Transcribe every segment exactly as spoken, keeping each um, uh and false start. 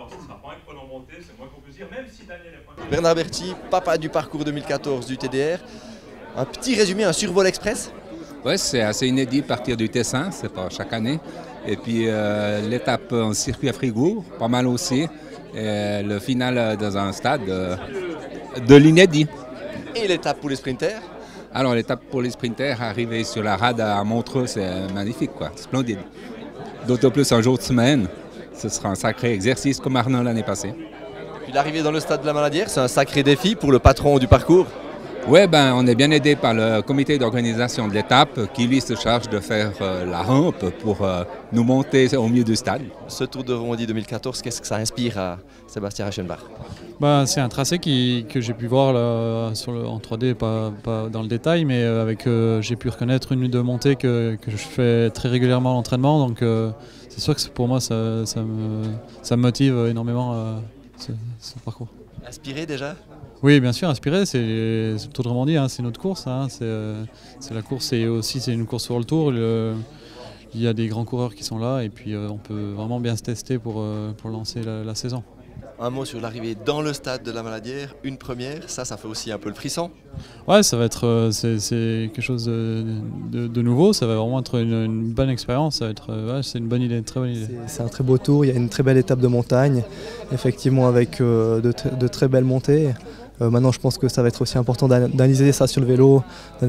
alors ce ne sera pas un chrono monté, c'est moins qu'on peut dire, même si Daniel est pas... Bernard Berti, papa du parcours deux mille quatorze du T D R. Un petit résumé, un survol express. Oui, c'est assez inédit de partir du Tessin, c'est pas chaque année. Et puis euh, l'étape en circuit à Fribourg, pas mal aussi. Et le final dans un stade euh, de l'inédit. Et l'étape pour les sprinters. Alors l'étape pour les sprinters, arriver sur la rade à Montreux, c'est magnifique, quoi, splendide. D'autant plus un jour de semaine, ce sera un sacré exercice comme Arnaud l'année passée. Puis l'arrivée dans le stade de la Maladière, c'est un sacré défi pour le patron du parcours. Oui, ben, on est bien aidé par le comité d'organisation de l'étape qui lui se charge de faire euh, la rampe pour euh, nous monter au milieu du stade. Ce Tour de Romandie deux mille quatorze, qu'est-ce que ça inspire à Sébastien Reichenbach? Bah, c'est un tracé qui, que j'ai pu voir là, sur le, en trois D, pas, pas dans le détail, mais avec euh, j'ai pu reconnaître une ou deux montées que, que je fais très régulièrement à l'entraînement. Donc euh, c'est sûr que pour moi ça, ça, me, ça me motive énormément euh, ce, ce parcours. Inspiré déjà? Oui, bien sûr, inspiré, c'est le Tour de Romandie, hein, c'est notre course, hein, c'est euh, la course et aussi c'est une course sur le Tour. Le, il y a des grands coureurs qui sont là et puis euh, on peut vraiment bien se tester pour, euh, pour lancer la, la saison. Un mot sur l'arrivée dans le stade de la Maladière, une première, ça, ça fait aussi un peu le frisson. Ouais, ça va être, c'est quelque chose de, de, de nouveau, ça va vraiment être une, une bonne expérience, ça va être, ouais, c'est une bonne idée, une très bonne idée. C'est un très beau tour, il y a une très belle étape de montagne, effectivement avec euh, de, de très belles montées. Euh, maintenant, je pense que ça va être aussi important d'analyser ça sur le vélo.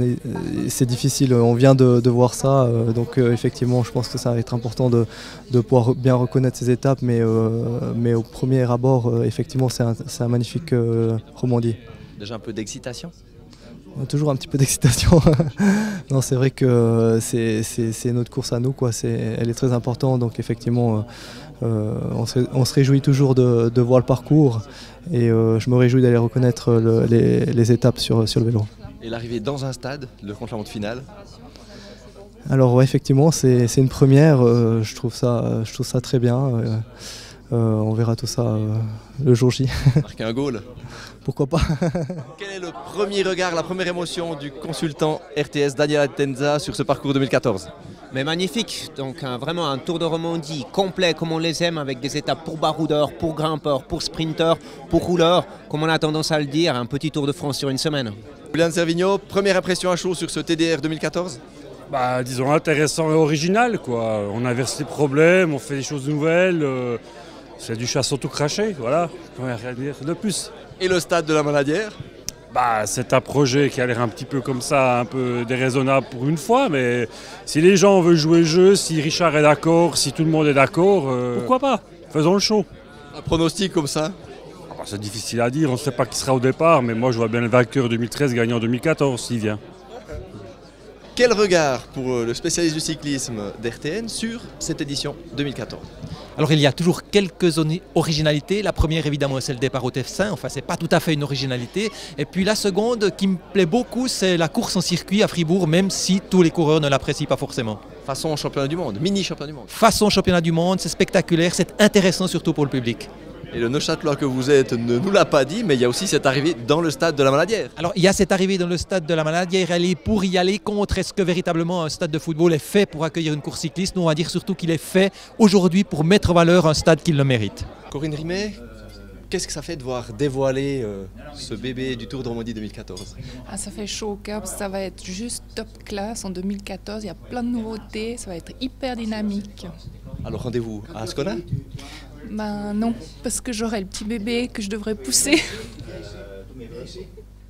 C'est difficile, on vient de, de voir ça, euh, donc euh, effectivement, je pense que ça va être important de, de pouvoir bien reconnaître ces étapes, mais, euh, mais au premier abord, euh, effectivement, c'est un, un magnifique euh, Romandie. Déjà un peu d'excitation? Toujours un petit peu d'excitation. Non, c'est vrai que c'est notre course à nous, quoi. Elle est très importante, donc effectivement, euh, on, se, on se réjouit toujours de, de voir le parcours et euh, je me réjouis d'aller reconnaître le, les, les étapes sur, sur le vélo. Et l'arrivée dans un stade, le contre-la-montre final? Alors ouais, effectivement, c'est une première, euh, je, trouve ça, je trouve ça très bien. Euh, euh, on verra tout ça euh, le jour J. Marquer un goal? Pourquoi pas. Quel est le premier regard, la première émotion du consultant R T S Daniel Atenza sur ce parcours deux mille quatorze? Mais magnifique, donc un, vraiment un Tour de Romandie complet comme on les aime, avec des étapes pour baroudeurs, pour grimpeurs, pour sprinteurs, pour rouleurs, comme on a tendance à le dire, un petit Tour de France sur une semaine. Julian Servigno, première impression à chaud sur ce T D R deux mille quatorze? Bah, disons intéressant et original, quoi. On inverse les problèmes, on fait des choses nouvelles, euh, c'est du chasseau tout craché, voilà, rien à dire de plus. Et le stade de la Maladière? Bah, c'est un projet qui a l'air un petit peu comme ça, un peu déraisonnable pour une fois, mais si les gens veulent jouer le jeu, si Richard est d'accord, si tout le monde est d'accord, euh, pourquoi pas? Faisons le show. Un pronostic comme ça? Ah bah, c'est difficile à dire, on ne sait pas qui sera au départ, mais moi je vois bien le vainqueur deux mille treize gagnant deux mille quatorze s'il vient. Quel regard pour le spécialiste du cyclisme d'R T N sur cette édition deux mille quatorze? Alors il y a toujours quelques originalités. La première évidemment c'est le départ au Tessin, enfin c'est pas tout à fait une originalité. Et puis la seconde qui me plaît beaucoup c'est la course en circuit à Fribourg, même si tous les coureurs ne l'apprécient pas forcément. Façon championnat du monde, mini championnat du monde. Façon championnat du monde, c'est spectaculaire, c'est intéressant surtout pour le public. Et le Neuchâtelois que vous êtes ne nous l'a pas dit, mais il y a aussi cette arrivée dans le stade de la Maladière. Alors il y a cette arrivée dans le stade de la Maladière, elle est pour y aller contre. Est-ce que véritablement un stade de football est fait pour accueillir une course cycliste? Nous on va dire surtout qu'il est fait aujourd'hui pour mettre en valeur un stade qui le mérite. Corinne Rimet, qu'est-ce que ça fait de voir dévoiler euh, ce bébé du Tour de Romandie deux mille quatorze? Ah, ça fait chaud au cœur parce que ça va être juste top classe en deux mille quatorze. Il y a plein de nouveautés, ça va être hyper dynamique. Alors rendez-vous à Ascona? Ben non, parce que j'aurai le petit bébé que je devrais pousser.